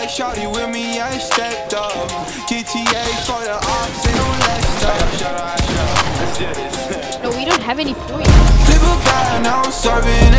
shawty with me, I stepped up. GTA for the ops, ain't no less up. No, we don't have any points. Flip a guy, now I'm serving